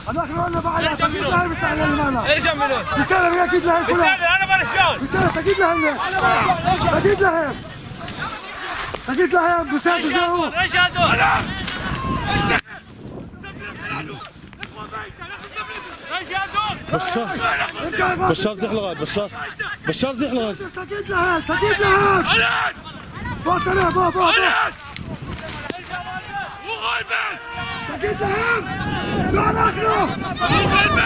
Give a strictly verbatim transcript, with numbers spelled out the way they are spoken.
نحن قلنا بعد تجيب لهم التعليل معنا. ارجع منهم. رسالة تجيب لهم كلها. رسالة انا برشلون. رسالة تجيب لهم. تجيب لهم. تجيب لهم رسالة جاوا. ايش هذول؟ بشار بشار زح لغاد بشار بشار زح لغاد. تجيب لهم تجيب لهم. فوت انا بابا بابا. مو غالبا. تجيب لهم. لا نحن. مو غالبا.